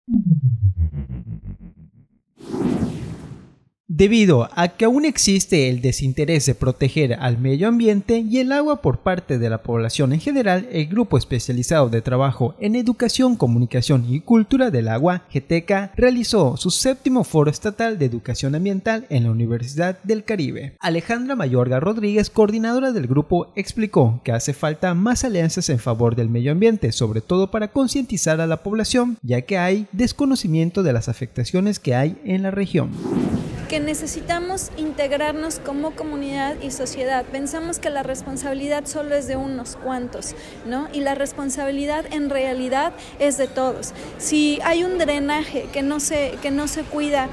Debido a que aún existe el desinterés de proteger al medio ambiente y el agua por parte de la población en general, el Grupo Especializado de Trabajo en Educación, Comunicación y Cultura del Agua, GETECA, realizó su 7º Foro Estatal de Educación Ambiental en la Universidad del Caribe. Alejandra Mayorga Rodríguez, coordinadora del grupo, explicó que hace falta más alianzas en favor del medio ambiente, sobre todo para concientizar a la población, ya que hay desconocimiento de las afectaciones que hay en la región. Que necesitamos integrarnos como comunidad y sociedad. Pensamos que la responsabilidad solo es de unos cuantos, ¿no? Y la responsabilidad en realidad es de todos. Si hay un drenaje que no se cuida,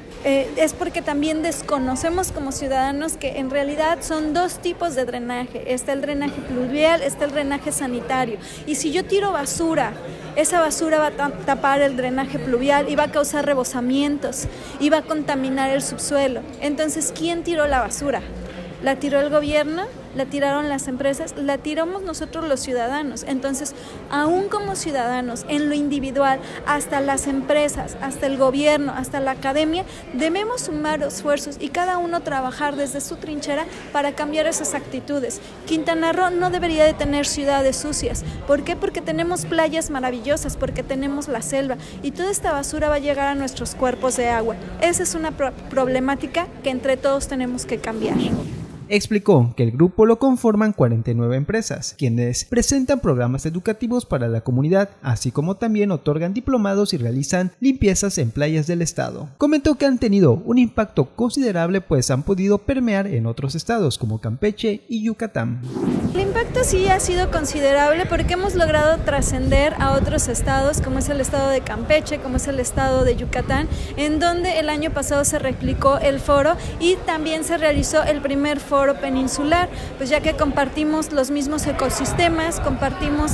es porque también desconocemos como ciudadanos que en realidad son dos tipos de drenaje. Está el drenaje pluvial, está el drenaje sanitario. Y si yo tiro basura, esa basura va a tapar el drenaje pluvial y va a causar rebosamientos y va a contaminar el subsuelo. Entonces, ¿quién tiró la basura? ¿La tiró el gobierno? ¿La tiraron las empresas? ¿La tiramos nosotros los ciudadanos? Entonces, aún como ciudadanos, en lo individual, hasta las empresas, hasta el gobierno, hasta la academia, debemos sumar esfuerzos y cada uno trabajar desde su trinchera para cambiar esas actitudes. Quintana Roo no debería de tener ciudades sucias. ¿Por qué? Porque tenemos playas maravillosas, porque tenemos la selva y toda esta basura va a llegar a nuestros cuerpos de agua. Esa es una problemática que entre todos tenemos que cambiar. Explicó que el grupo lo conforman 49 empresas, quienes presentan programas educativos para la comunidad, así como también otorgan diplomados y realizan limpiezas en playas del estado. Comentó que han tenido un impacto considerable, pues han podido permear en otros estados como Campeche y Yucatán. El impacto sí ha sido considerable porque hemos logrado trascender a otros estados, como es el estado de Campeche, como es el estado de Yucatán, en donde el año pasado se replicó el foro y también se realizó el primer foro peninsular, pues ya que compartimos los mismos ecosistemas, compartimos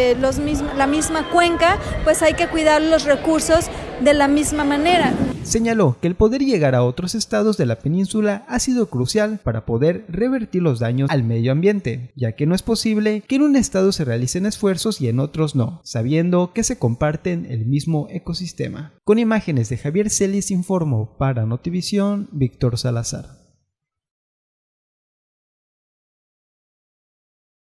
la misma cuenca, pues hay que cuidar los recursos de la misma manera. Señaló que el poder llegar a otros estados de la península ha sido crucial para poder revertir los daños al medio ambiente, ya que no es posible que en un estado se realicen esfuerzos y en otros no, sabiendo que se comparten el mismo ecosistema. Con imágenes de Javier Celis informó para Notivisión, Víctor Salazar.